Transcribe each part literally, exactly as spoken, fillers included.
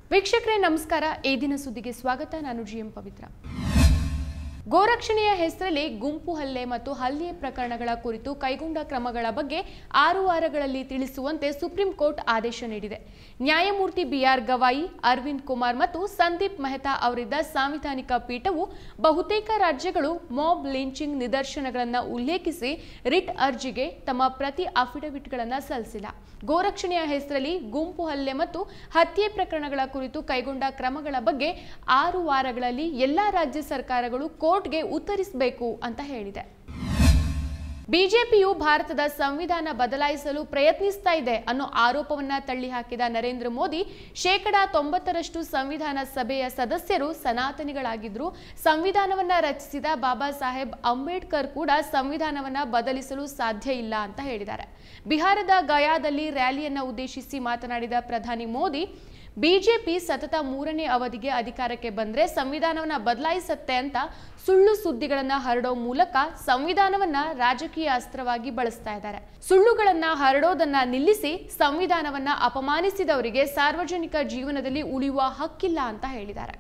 ವೀಕ್ಷಕರೇ ನಮಸ್ಕಾರ. ಈ ದಿನ ಸುದ್ದಿಗೆ ಸ್ವಾಗತ. ನಾನು ಜಿಎಂ ಪವಿತ್ರ. ಗೋರಕ್ಷಣೆಯ ಹೆಸರಲ್ಲಿ ಗುಂಪು ಹಲ್ಲೆ ಮತ್ತು ಹಲ್ಲೆ ಪ್ರಕರಣಗಳ ಕುರಿತು ಕೈಗೊಂಡ ಕ್ರಮಗಳ ಬಗ್ಗೆ ಆರು ವಾರಗಳಲ್ಲಿ ತಿಳಿಸುವಂತೆ ಸುಪ್ರೀಂ ಕೋರ್ಟ್ ಆದೇಶ ನೀಡಿದೆ. ನ್ಯಾಯಮೂರ್ತಿ ಬಿಆರ್ ಗವಾಯಿ, ಅರವಿಂದ್ ಕುಮಾರ್ ಮತ್ತು ಸಂದೀಪ್ ಮೆಹ್ತಾ ಅವರಿದ್ದ ಸಾಂವಿಧಾನಿಕ ಪೀಠವು ಬಹುತೇಕ ರಾಜ್ಯಗಳು ಮಾಬ್ ಲಿಂಚಿಂಗ್ ನಿದರ್ಶನಗಳನ್ನು ಉಲ್ಲೇಖಿಸಿ ರಿಟ್ ಅರ್ಜಿಗೆ ತಮ್ಮ ಪ್ರತಿ ಅಫಿಡವಿಟ್ಗಳನ್ನು ಸಲ್ಲಿಸಿಲ್ಲ. ಗೋರಕ್ಷಣೆಯ ಹೆಸರಲ್ಲಿ ಗುಂಪು ಹಲ್ಲೆ ಮತ್ತು ಹತ್ಯೆ ಪ್ರಕರಣಗಳ ಕುರಿತು ಕೈಗೊಂಡ ಕ್ರಮಗಳ ಬಗ್ಗೆ ಆರು ವಾರಗಳಲ್ಲಿ ಎಲ್ಲಾ ರಾಜ್ಯ ಸರ್ಕಾರಗಳು ಕೋರ್ಟ್ಗೆ ಉತ್ತರಿಸಬೇಕು ಅಂತ ಹೇಳಿದೆ. ಬಿಜೆಪಿಯು ಭಾರತದ ಸಂವಿಧಾನ ಬದಲಾಯಿಸಲು ಪ್ರಯತ್ನಿಸ್ತಾ ಇದೆ ಅನ್ನೋ ಆರೋಪವನ್ನ ತಳ್ಳಿಹಾಕಿದ ನರೇಂದ್ರ ಮೋದಿ, ಶೇಕಡಾ ತೊಂಬತ್ತರಷ್ಟು ಸಂವಿಧಾನ ಸಭೆಯ ಸದಸ್ಯರು ಸನಾತನಿಗಳಾಗಿದ್ರು, ಸಂವಿಧಾನವನ್ನ ರಚಿಸಿದ ಬಾಬಾ ಸಾಹೇಬ್ ಅಂಬೇಡ್ಕರ್ ಕೂಡ ಸಂವಿಧಾನವನ್ನ ಬದಲಿಸಲು ಸಾಧ್ಯ ಇಲ್ಲ ಅಂತ ಹೇಳಿದ್ದಾರೆ. ಬಿಹಾರದ ಗಯಾದಲ್ಲಿ ರ್ಯಾಲಿಯನ್ನ ಉದ್ದೇಶಿಸಿ ಮಾತನಾಡಿದ ಪ್ರಧಾನಿ ಮೋದಿ, ಬಿಜೆಪಿ ಸತತ ಮೂರನೇ ಅವಧಿಗೆ ಅಧಿಕಾರಕ್ಕೆ ಬಂದ್ರೆ ಸಂವಿಧಾನವನ್ನ ಬದಲಾಯಿಸುತ್ತೆ ಅಂತ ಸುಳ್ಳು ಸುದ್ದಿಗಳನ್ನ ಹರಡೋ ಮೂಲಕ ಸಂವಿಧಾನವನ್ನ ರಾಜಕೀಯ ಅಸ್ತ್ರವಾಗಿ ಬಳಸ್ತಾ ಇದ್ದಾರೆ. ಸುಳ್ಳುಗಳನ್ನ ಹರಡೋದನ್ನ ನಿಲ್ಲಿಸಿ ಸಂವಿಧಾನವನ್ನ ಅಪಮಾನಿಸಿದವರಿಗೆ ಸಾರ್ವಜನಿಕ ಜೀವನದಲ್ಲಿ ಉಳಿಯುವ ಹಕ್ಕಿಲ್ಲ ಅಂತ ಹೇಳಿದ್ದಾರೆ.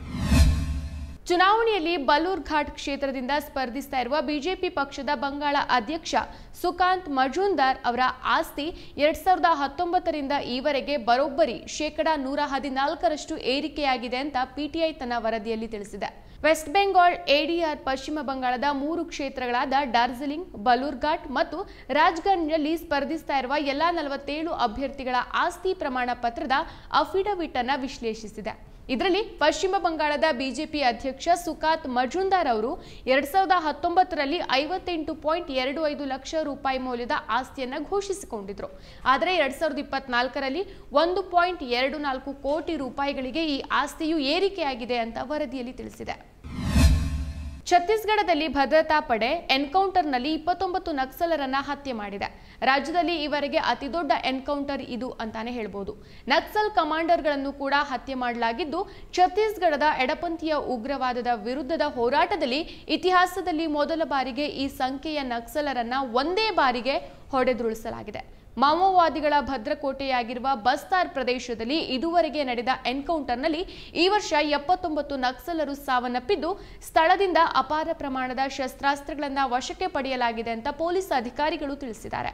ಚುನಾವಣೆಯಲ್ಲಿ ಬಲೂರ್ ಘಾಟ್ ಕ್ಷೇತ್ರದಿಂದ ಸ್ಪರ್ಧಿಸ್ತಾ ಇರುವ ಬಿಜೆಪಿ ಪಕ್ಷದ ಬಂಗಾಳ ಅಧ್ಯಕ್ಷ ಸುಕಾಂತ್ ಮಜುಂದಾರ್ ಅವರ ಆಸ್ತಿ ಎರಡ್ ಸಾವಿರದ ಹತ್ತೊಂಬತ್ತರಿಂದ ಈವರೆಗೆ ಬರೋಬ್ಬರಿ ಶೇಕಡಾ ನೂರ ಹದಿನಾಲ್ಕರಷ್ಟು ಏರಿಕೆಯಾಗಿದೆ ಅಂತ ಪಿಟಿಐ ತನ್ನ ವರದಿಯಲ್ಲಿ ತಿಳಿಸಿದೆ. ವೆಸ್ಟ್ ಬೆಂಗಾಲ್ ಎಡಿಆರ್ ಪಶ್ಚಿಮ ಬಂಗಾಳದ ಮೂರು ಕ್ಷೇತ್ರಗಳಾದ ಡಾರ್ಜಿಲಿಂಗ್, ಬಲೂರ್ ಘಾಟ್ ಮತ್ತು ರಾಜ್ಗಂಜ್ನಲ್ಲಿ ಸ್ಪರ್ಧಿಸ್ತಾ ಇರುವ ಎಲ್ಲಾ ನಲವತ್ತೇಳು ಅಭ್ಯರ್ಥಿಗಳ ಆಸ್ತಿ ಪ್ರಮಾಣ ಪತ್ರದ ಅಫಿಡವಿಟ್ ಅನ್ನ ವಿಶ್ಲೇಷಿಸಿದೆ. ಇದರಲ್ಲಿ ಪಶ್ಚಿಮ ಬಂಗಾಳದ ಬಿಜೆಪಿ ಅಧ್ಯಕ್ಷ ಸುಕಾಂತ್ ಮಜುಂದಾರ್ ಅವರು ಎರಡ್ ಸಾವಿರದ ಹತ್ತೊಂಬತ್ತರಲ್ಲಿ ಐವತ್ತೆಂಟು ಪಾಯಿಂಟ್ ಎರಡು ಐದು ಲಕ್ಷ ರೂಪಾಯಿ ಮೌಲ್ಯದ ಆಸ್ತಿಯನ್ನ ಘೋಷಿಸಿಕೊಂಡಿದ್ರು. ಆದರೆ ಎರಡ್ ಸಾವಿರದ ಇಪ್ಪತ್ನಾಲ್ಕರಲ್ಲಿ ಒಂದು ಪಾಯಿಂಟ್ ಎರಡು ನಾಲ್ಕು ಕೋಟಿ ರೂಪಾಯಿಗಳಿಗೆ ಈ ಆಸ್ತಿಯು ಏರಿಕೆಯಾಗಿದೆ ಅಂತ ವರದಿಯಲ್ಲಿ ತಿಳಿಸಿದೆ. ಛತ್ತೀಸ್ಗಢದಲ್ಲಿ ಭದ್ರತಾ ಪಡೆ ಎನ್ಕೌಂಟರ್ನಲ್ಲಿ ಇಪ್ಪತ್ತೊಂಬತ್ತು ನಕ್ಸಲರನ್ನ ಹತ್ಯೆ ಮಾಡಿದೆ. ರಾಜ್ಯದಲ್ಲಿ ಈವರೆಗೆ ಅತಿದೊಡ್ಡ ಎನ್ಕೌಂಟರ್ ಇದು ಅಂತಾನೆ ಹೇಳ್ಬೋದು. ನಕ್ಸಲ್ ಕಮಾಂಡರ್ಗಳನ್ನು ಕೂಡ ಹತ್ಯೆ ಮಾಡಲಾಗಿದ್ದು, ಛತ್ತೀಸ್ಗಢದ ಎಡಪಂಥೀಯ ಉಗ್ರವಾದದ ವಿರುದ್ಧದ ಹೋರಾಟದಲ್ಲಿ ಇತಿಹಾಸದಲ್ಲಿ ಮೊದಲ ಬಾರಿಗೆ ಈ ಸಂಖ್ಯೆಯ ನಕ್ಸಲರನ್ನ ಒಂದೇ ಬಾರಿಗೆ ಹೊಡೆದುರುಳಿಸಲಾಗಿದೆ. ಮಾವೋವಾದಿಗಳ ಭದ್ರಕೋಟೆಯಾಗಿರುವ ಬಸ್ತಾರ್ ಪ್ರದೇಶದಲ್ಲಿ ಇದುವರೆಗೆ ನಡೆದ ಎನ್ಕೌಂಟರ್ನಲ್ಲಿ ಈ ವರ್ಷ ಎಪ್ಪತ್ತೊಂಬತ್ತು ನಕ್ಸಲರು ಸಾವನ್ನಪ್ಪಿದ್ದು, ಸ್ಥಳದಿಂದ ಅಪಾರ ಪ್ರಮಾಣದ ಶಸ್ತ್ರಾಸ್ತ್ರಗಳನ್ನು ವಶಕ್ಕೆ ಪಡೆಯಲಾಗಿದೆ ಅಂತ ಪೊಲೀಸ್ ಅಧಿಕಾರಿಗಳು ತಿಳಿಸಿದ್ದಾರೆ.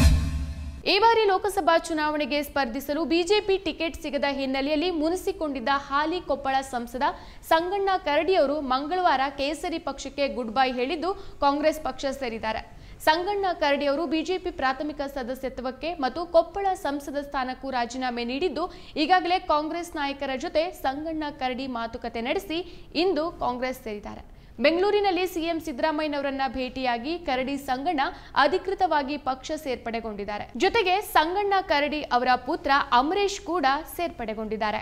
ಈ ಬಾರಿ ಲೋಕಸಭಾ ಚುನಾವಣೆಗೆ ಸ್ಪರ್ಧಿಸಲು ಬಿಜೆಪಿ ಟಿಕೆಟ್ ಸಿಗದ ಹಿನ್ನೆಲೆಯಲ್ಲಿ ಮುನಿಸಿಕೊಂಡಿದ್ದ ಹಾಲಿ ಕೊಪ್ಪಳ ಸಂಸದ ಸಂಗಣ್ಣ ಕರಡಿಯವರು ಮಂಗಳವಾರ ಕೇಸರಿ ಪಕ್ಷಕ್ಕೆ ಗುಡ್ ಬೈ ಹೇಳಿದ್ದು ಕಾಂಗ್ರೆಸ್ ಪಕ್ಷ ಸೇರಿದ್ದಾರೆ. ಸಂಗಣ್ಣ ಕರಡಿ ಅವರು ಬಿಜೆಪಿ ಪ್ರಾಥಮಿಕ ಸದಸ್ಯತ್ವಕ್ಕೆ ಮತ್ತು ಕೊಪ್ಪಳ ಸಂಸದ ಸ್ಥಾನಕ್ಕೂ ರಾಜೀನಾಮೆ ನೀಡಿದ್ದು, ಈಗಾಗಲೇ ಕಾಂಗ್ರೆಸ್ ನಾಯಕರ ಜೊತೆ ಸಂಗಣ್ಣ ಕರಡಿ ಮಾತುಕತೆ ನಡೆಸಿ ಇಂದು ಕಾಂಗ್ರೆಸ್ ಸೇರಿದ್ದಾರೆ. ಬೆಂಗಳೂರಿನಲ್ಲಿ ಸಿಎಂ ಸಿದ್ದರಾಮಯ್ಯನವರನ್ನ ಭೇಟಿಯಾಗಿ ಕರಡಿ ಸಂಗಣ್ಣ ಅಧಿಕೃತವಾಗಿ ಪಕ್ಷ ಸೇರ್ಪಡೆಗೊಂಡಿದ್ದಾರೆ. ಜೊತೆಗೆ ಸಂಗಣ್ಣ ಕರಡಿ ಅವರ ಪುತ್ರ ಅಮರೇಶ್ ಕೂಡ ಸೇರ್ಪಡೆಗೊಂಡಿದ್ದಾರೆ.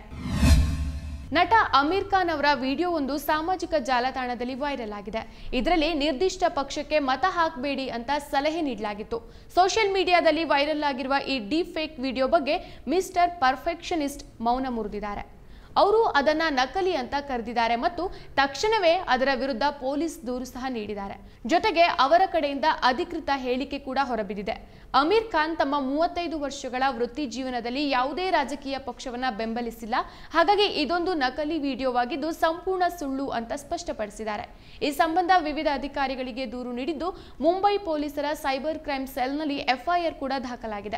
ನಟ ಅಮೀರ್ ಖಾನ್ ಅವರ ವಿಡಿಯೋ ಒಂದು ಸಾಮಾಜಿಕ ಜಾಲತಾಣದಲ್ಲಿ ವೈರಲ್ ಆಗಿದೆ. ಇದರಲ್ಲಿ ನಿರ್ದಿಷ್ಟ ಪಕ್ಷಕ್ಕೆ ಮತ ಹಾಕಬೇಡಿ ಅಂತ ಸಲಹೆ ನೀಡಲಾಗಿತ್ತು. ಸೋಷಿಯಲ್ ಮೀಡಿಯಾದಲ್ಲಿ ವೈರಲ್ ಆಗಿರುವ ಈ ಡೀಪ್ ಫೇಕ್ ವಿಡಿಯೋ ಬಗ್ಗೆ ಮಿಸ್ಟರ್ ಪರ್ಫೆಕ್ಷನಿಸ್ಟ್ ಮೌನ ಮುರಿದಿದ್ದಾರೆ. ಅವರು ಅದನ್ನ ನಕಲಿ ಅಂತ ಕರೆದಿದ್ದಾರೆ ಮತ್ತು ತಕ್ಷಣವೇ ಅದರ ವಿರುದ್ಧ ಪೊಲೀಸ್ ದೂರು ಸಹ ನೀಡಿದ್ದಾರೆ. ಜೊತೆಗೆ ಅವರ ಕಡೆಯಿಂದ ಅಧಿಕೃತ ಹೇಳಿಕೆ ಕೂಡ ಹೊರಬಿದ್ದಿದೆ. ಅಮೀರ್ ಖಾನ್ ತಮ್ಮ ಮೂವತ್ತೈದು ವರ್ಷಗಳ ವೃತ್ತಿ ಜೀವನದಲ್ಲಿ ಯಾವುದೇ ರಾಜಕೀಯ ಪಕ್ಷವನ್ನ ಬೆಂಬಲಿಸಿಲ್ಲ, ಹಾಗಾಗಿ ಇದೊಂದು ನಕಲಿ ವಿಡಿಯೋವಾಗಿದ್ದು ಸಂಪೂರ್ಣ ಸುಳ್ಳು ಅಂತ ಸ್ಪಷ್ಟಪಡಿಸಿದ್ದಾರೆ. ಈ ಸಂಬಂಧ ವಿವಿಧ ಅಧಿಕಾರಿಗಳಿಗೆ ದೂರು ನೀಡಿದ್ದು, ಮುಂಬೈ ಪೊಲೀಸರ ಸೈಬರ್ ಕ್ರೈಮ್ ಸೆಲ್ನಲ್ಲಿ ಎಫ್ಐಆರ್ ಕೂಡ ದಾಖಲಾಗಿದೆ.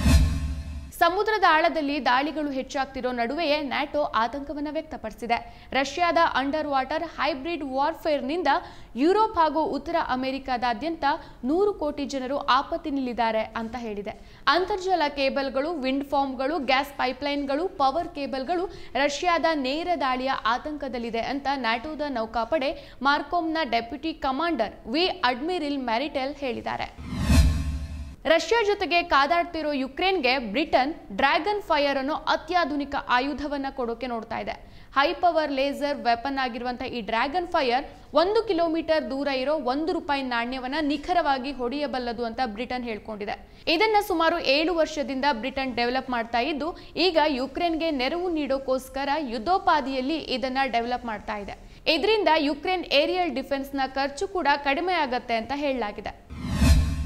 ಸಮುದ್ರದ ಆಳದಲ್ಲಿ ದಾಳಿಗಳು ಹೆಚ್ಚಾಗ್ತಿರೋ ನಡುವೆಯೇ ನ್ಯಾಟೋ ಆತಂಕವನ್ನು ವ್ಯಕ್ತಪಡಿಸಿದೆ. ರಷ್ಯಾದ ಅಂಡರ್ ವಾಟರ್ ಹೈಬ್ರಿಡ್ ವಾರ್ಫೇರ್ನಿಂದ ಯುರೋಪ್ ಹಾಗೂ ಉತ್ತರ ಅಮೆರಿಕಾದಾದ್ಯಂತ ನೂರು ಕೋಟಿ ಜನರು ಆಪತ್ತಿನಲ್ಲಿದ್ದಾರೆ ಅಂತ ಹೇಳಿದೆ. ಅಂತರ್ಜಲ ಕೇಬಲ್ಗಳು, ವಿಂಡ್ ಫಾರ್ಮ್ಗಳು, ಗ್ಯಾಸ್ ಪೈಪ್ಲೈನ್ಗಳು, ಪವರ್ ಕೇಬಲ್ಗಳು ರಷ್ಯಾದ ನೇರ ದಾಳಿಯ ಆತಂಕದಲ್ಲಿದೆ ಅಂತ ನ್ಯಾಟೋದ ನೌಕಾಪಡೆ ಮಾರ್ಕೋಮ್ನ ಡೆಪ್ಯೂಟಿ ಕಮಾಂಡರ್ ವಿ ಅಡ್ಮಿರಲ್ ಮ್ಯಾರಿಟೆಲ್ ಹೇಳಿದ್ದಾರೆ. ರಷ್ಯಾ ಜೊತೆಗೆ ಕಾದಾಡ್ತಿರೋ ಯುಕ್ರೇನ್ಗೆ ಬ್ರಿಟನ್ ಡ್ರ್ಯಾಗನ್ ಫೈರ್ ಅನ್ನೋ ಅತ್ಯಾಧುನಿಕ ಆಯುಧವನ್ನ ಕೊಡೋಕೆ ನೋಡ್ತಾ ಇದೆ. ಹೈ ಪವರ್ ಲೇಸರ್ ವೆಪನ್ ಆಗಿರುವಂತಹ ಈ ಡ್ರ್ಯಾಗನ್ ಫೈರ್ ಒಂದು ಕಿಲೋಮೀಟರ್ ದೂರ ಇರೋ ಒಂದು ರೂಪಾಯಿ ನಾಣ್ಯವನ್ನ ನಿಖರವಾಗಿ ಹೊಡೆಯಬಲ್ಲದು ಅಂತ ಬ್ರಿಟನ್ ಹೇಳ್ಕೊಂಡಿದೆ. ಇದನ್ನ ಸುಮಾರು ಏಳು ವರ್ಷದಿಂದ ಬ್ರಿಟನ್ ಡೆವಲಪ್ ಮಾಡ್ತಾ ಇದ್ದು, ಈಗ ಯುಕ್ರೇನ್ಗೆ ನೆರವು ನೀಡೋಕೋಸ್ಕರ ಯುದ್ಧೋಪಾದಿಯಲ್ಲಿ ಇದನ್ನ ಡೆವಲಪ್ ಮಾಡ್ತಾ ಇದೆ. ಇದರಿಂದ ಯುಕ್ರೇನ್ ಏರಿಯಲ್ ಡಿಫೆನ್ಸ್ ನ ಖರ್ಚು ಕೂಡ ಕಡಿಮೆ ಆಗತ್ತೆ ಅಂತ ಹೇಳಲಾಗಿದೆ.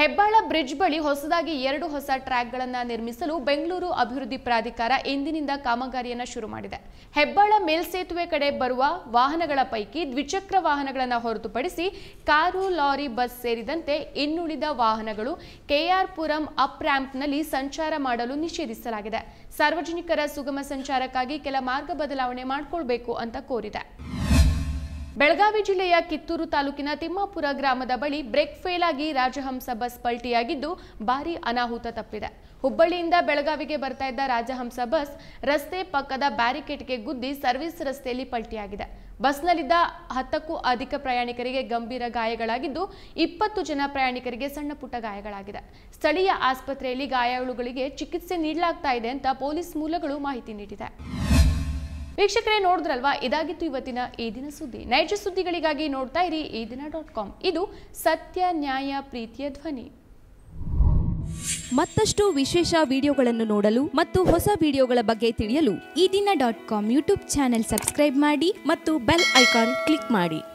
ಹೆಬ್ಬಾಳ ಬ್ರಿಡ್ಜ್ ಬಳಿ ಹೊಸದಾಗಿ ಎರಡು ಹೊಸ ಟ್ರ್ಯಾಕ್ಗಳನ್ನು ನಿರ್ಮಿಸಲು ಬೆಂಗಳೂರು ಅಭಿವೃದ್ಧಿ ಪ್ರಾಧಿಕಾರ ಇಂದಿನಿಂದ ಕಾಮಗಾರಿಯನ್ನು ಶುರು ಮಾಡಿದೆ. ಹೆಬ್ಬಾಳ ಮೇಲ್ಸೇತುವೆ ಕಡೆ ಬರುವ ವಾಹನಗಳ ಪೈಕಿ ದ್ವಿಚಕ್ರ ವಾಹನಗಳನ್ನು ಹೊರತುಪಡಿಸಿ ಕಾರು, ಲಾರಿ, ಬಸ್ ಸೇರಿದಂತೆ ಇನ್ನುಳಿದ ವಾಹನಗಳು ಕೆಆರ್ ಪುರಂ ಅಪ್ ರ್ಯಾಂಪ್ನಲ್ಲಿ ಸಂಚಾರ ಮಾಡಲು ನಿಷೇಧಿಸಲಾಗಿದೆ. ಸಾರ್ವಜನಿಕರ ಸುಗಮ ಸಂಚಾರಕ್ಕಾಗಿ ಕೆಲ ಮಾರ್ಗ ಬದಲಾವಣೆ ಮಾಡಿಕೊಳ್ಳಬೇಕು ಅಂತ ಕೋರಿದೆ. ಬೆಳಗಾವಿ ಜಿಲ್ಲೆಯ ಕಿತ್ತೂರು ತಾಲೂಕಿನ ತಿಮ್ಮಾಪುರ ಗ್ರಾಮದ ಬಳಿ ಬ್ರೇಕ್ ಫೇಲ್ ಆಗಿ ರಾಜಹಂಸ ಬಸ್ ಪಲ್ಟಿಯಾಗಿದ್ದು ಭಾರೀ ಅನಾಹುತ ತಪ್ಪಿದೆ. ಹುಬ್ಬಳ್ಳಿಯಿಂದ ಬೆಳಗಾವಿಗೆ ಬರ್ತಾ ಇದ್ದ ರಾಜಹಂಸ ಬಸ್ ರಸ್ತೆ ಪಕ್ಕದ ಬ್ಯಾರಿಕೇಡ್ಗೆ ಗುದ್ದಿ ಸರ್ವಿಸ್ ರಸ್ತೆಯಲ್ಲಿ ಪಲ್ಟಿಯಾಗಿದೆ. ಬಸ್ನಲ್ಲಿದ್ದ ಹತ್ತಕ್ಕೂ ಅಧಿಕ ಪ್ರಯಾಣಿಕರಿಗೆ ಗಂಭೀರ ಗಾಯಗಳಾಗಿದ್ದು ಇಪ್ಪತ್ತು ಜನ ಪ್ರಯಾಣಿಕರಿಗೆ ಸಣ್ಣ ಪುಟ್ಟ ಗಾಯಗಳಾಗಿದೆ. ಸ್ಥಳೀಯ ಆಸ್ಪತ್ರೆಯಲ್ಲಿ ಗಾಯಾಳುಗಳಿಗೆ ಚಿಕಿತ್ಸೆ ನೀಡಲಾಗ್ತಾ ಇದೆ ಅಂತ ಪೊಲೀಸ್ ಮೂಲಗಳು ಮಾಹಿತಿ ನೀಡಿದೆ. ವೀಕ್ಷಕರೇ, ನೋಡಿದ್ರಲ್ವಾ, ಇದಾಗಿತ್ತು ಇವತ್ತಿನ ಈ ದಿನ ಸುದ್ದಿ. ನೈಜ ಸುದ್ದಿಗಳಿಗಾಗಿ ನೋಡ್ತಾ ಇರಿ ಈ ದಿನ ಡಾಟ್ ಕಾಮ್. ಇದು ಸತ್ಯ, ನ್ಯಾಯ, ಪ್ರೀತಿಯ ಧ್ವನಿ. ಮತ್ತಷ್ಟು ವಿಶೇಷ ವಿಡಿಯೋಗಳನ್ನು ನೋಡಲು ಮತ್ತು ಹೊಸ ವಿಡಿಯೋಗಳ ಬಗ್ಗೆ ತಿಳಿಯಲು Eedina dot com YouTube channel subscribe ಮಾಡಿ ಮತ್ತು ಬೆಲ್ ಐಕಾನ್ ಕ್ಲಿಕ್ ಮಾಡಿ.